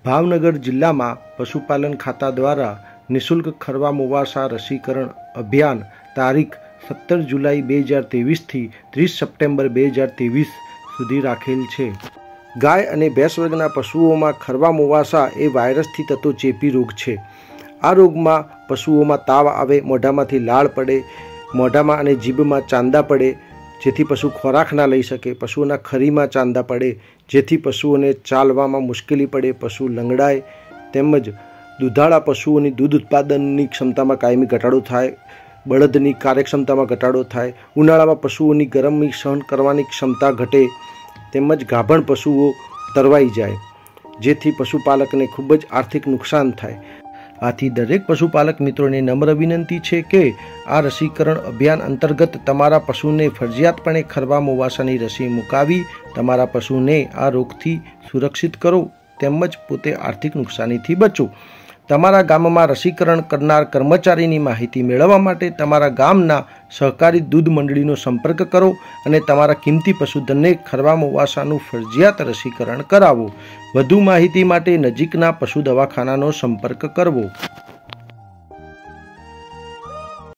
ભાવનગર જિલ્લામાં પશુપાલન ખાતા દ્વારા નિઃશુલ્ક ખરવા મોવાસા રસીકરણ અભિયાન તારીખ 17 જુલાઈ 2023 થી 30 સપ્ટેમ્બર 2023 સુધી રાખેલ છે। ગાય અને ભેંસ વર્ગના પશુઓમાં ખરવા મોવાસા એ વાયરસથી થતો ચેપી રોગ છે। આ રોગમાં પશુઓમાં તાવ આવે, મોઢામાંથી લાળ પડે, મોઢામાં અને જીભમાં ચાંદા પડે જેથી પશુ ખોરાક ના લઈ શકે, પશુઓના ખરીમાં ચાંદા પડે જેથી પશુઓને ચાલવામાં મુશ્કેલી પડે, પશુ લંગડાય, તેમજ દૂધાળા પશુઓની દૂધ ઉત્પાદનની ક્ષમતામાં કાયમી ઘટાડો થાય, બળદની કાર્યક્ષમતામાં ઘટાડો થાય, ઉનાળામાં પશુઓની ગરમી સહન કરવાની ક્ષમતા ઘટે, તેમજ ગાભણ પશુઓ તરવાઈ જાય જેથી પશુપાલકને ખૂબ જ આર્થિક નુકસાન થાય। આથી દરેક પશુપાલક મિત્રોને નમ્ર વિનંતી છે કે આ રસીકરણ અભિયાન અંતર્ગત તમારા પશુને ફરજિયાતપણે ખરવા મોવાસાની રસી મુકાવી તમારા પશુને આ રોગથી સુરક્ષિત કરો તેમજ પોતે આર્થિક નુકસાનીથી બચો। તમારા ગામમાં રસીકરણ કરનાર કર્મચારીની માહિતી મેળવવા માટે તમારા ગામના સહકારી દૂધ મંડળીનો સંપર્ક કરો અને તમારા કિંમતી પશુધનને ખરવા મોવાસાનું ફરજિયાત રસીકરણ કરાવો। વધુ માહિતી માટે નજીકના પશુ દવાખાનાનો સંપર્ક કરવો।